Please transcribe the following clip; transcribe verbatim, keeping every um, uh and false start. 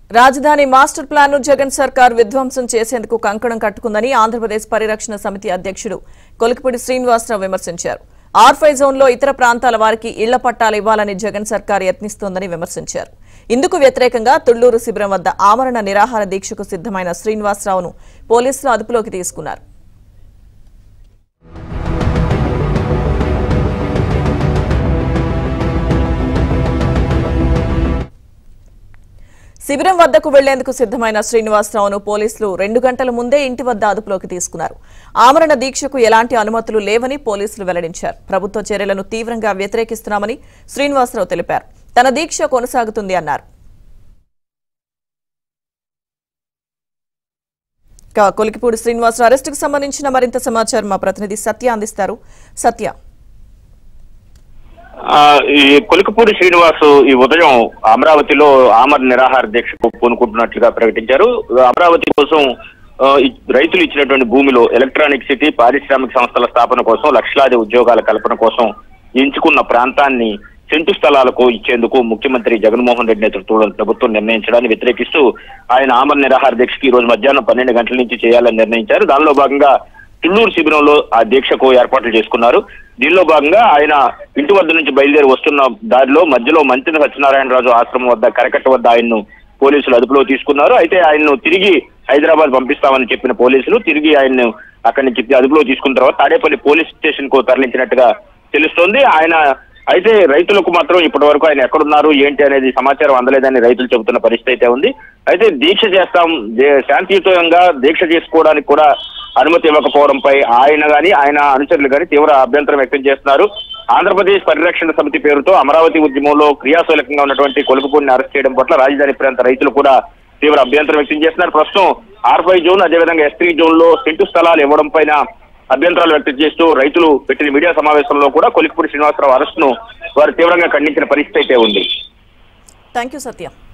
రాజధాని master plan ను జగన్ సర్కార్ విధ్వంసం చేసేందుకు కంకణం కట్టుకుందని ఆంధ్రప్రదేశ్ పరిరక్షణ సమితి అధ్యక్షుడు కొలికిపూడి శ్రీనివాసరావు విమర్శించారు. ఆర్ ఫైవ్ జోన్లో ఇతర ప్రాంతాల వారికి ఇళ్ల పట్టాలు ఇవ్వాలని జగన్ సర్కార్ యత్నిస్తోందని విమర్శించారు. ఇందుకు వ్యతిరేకంగా తుళ్లూరు శిబిరం వద్ద ఆమరణ నిరాహార దీక్షకు సిద్దమైన శ్రీనివాసరావును పోలీసులు అదుపులోకి తీసుకున్నారు. శిబిరం వద్దకు వెళ్లేందుకు సిద్దమైన శ్రీనివాసరావును పోలీసులు రెండు గంటల ముందే ఇంటి వద్ద అదుపులోకి తీసుకున్నారు. ఆమరణ దీక్షకు ఎలాంటి అనుమతులు లేవని పోలీసులు వెల్లడించారు. ప్రభుత్వ చర్యలను తీవ్రంగా వ్యతిరేకిస్తున్నామని శ్రీనివాసరావు తెలిపారు. తన దీక్ష కొనసాగుతుంది అన్నారు. కొలికిపూడి శ్రీనివాసరావు అరెస్టుకు సంబంధించిన మరింత సమాచారం మా ప్రతినిధి సత్య అందిస్తారు. సత్య, ఈ కొలికిపూడి శ్రీనివాసు ఈ ఉదయం అమరావతిలో ఆమరణ నిరాహార దీక్షకు పూనుకుంటున్నట్లుగా ప్రకటించారు. అమరావతి కోసం రైతులు ఇచ్చినటువంటి భూమిలో ఎలక్ట్రానిక్ సిటీ, పారిశ్రామిక సంస్థల స్థాపన కోసం, లక్షలాది ఉద్యోగాల కల్పన కోసం ఎంచుకున్న ప్రాంతాన్ని సెంటు స్థలాలకు ఇచ్చేందుకు ముఖ్యమంత్రి జగన్మోహన్ రెడ్డి నేతృత్వంలో ప్రభుత్వం నిర్ణయించడాన్ని వ్యతిరేకిస్తూ ఆయన ఆమరణ నిరాహార దీక్షకి ఈ రోజు మధ్యాహ్నం పన్నెండు గంటల నుంచి చేయాలని నిర్ణయించారు. దానిలో భాగంగా తుళ్లూరు శిబిరంలో ఆ దీక్షకు ఏర్పాట్లు చేసుకున్నారు. దీనిలో భాగంగా ఆయన ఇంటి వద్ద నుంచి బయలుదేరి వస్తున్న దారిలో మధ్యలో మంత్రి సత్యనారాయణరాజు ఆశ్రమం వద్ద కరకట్ట వద్ద ఆయన్ను పోలీసులు అదుపులో తీసుకున్నారు. అయితే ఆయన్ను తిరిగి హైదరాబాద్ పంపిస్తామని చెప్పిన పోలీసులు తిరిగి ఆయన్ను అక్కడి నుంచి అదుపులో తీసుకున్న తర్వాత తాడేపల్లి పోలీస్ స్టేషన్ కు తరలించినట్టుగా తెలుస్తోంది. ఆయన అయితే రైతులకు మాత్రం ఇప్పటి వరకు ఆయన ఎక్కడున్నారు ఏంటి అనేది సమాచారం అందలేదని రైతులు చెబుతున్న పరిస్థితి అయితే ఉంది. అయితే దీక్ష చేస్తాం, శాంతియుతంగా దీక్ష చేసుకోవడానికి కూడా అనుమతి ఇవ్వకపోవడంపై ఆయన గాని ఆయన అనుచరులు గాని తీవ్ర అభ్యంతరం వ్యక్తం చేస్తున్నారు. ఆంధ్రప్రదేశ్ పరిరక్షణ సమితి పేరుతో అమరావతి ఉద్యమంలో క్రియాశీలకంగా ఉన్నటువంటి కొలికిపూడిని అరెస్ట్ చేయడం పట్ల రాజధాని ప్రాంత రైతులు కూడా తీవ్ర అభ్యంతరం వ్యక్తం చేస్తున్నారు. ప్రస్తుతం ఆర్ ఫైవ్ జోన్ అదేవిధంగా ఎస్ త్రీ జోన్ లో సెంటు స్థలాలు ఇవ్వడం పైన అభ్యంతరాలు వ్యక్తం చేస్తూ రైతులు పెట్టిన మీడియా సమావేశంలో కూడా కొలికిపూడి శ్రీనివాసరావు అరెస్టును వారు తీవ్రంగా ఖండించిన పరిస్థితి అయితే ఉంది. Thank you Satya.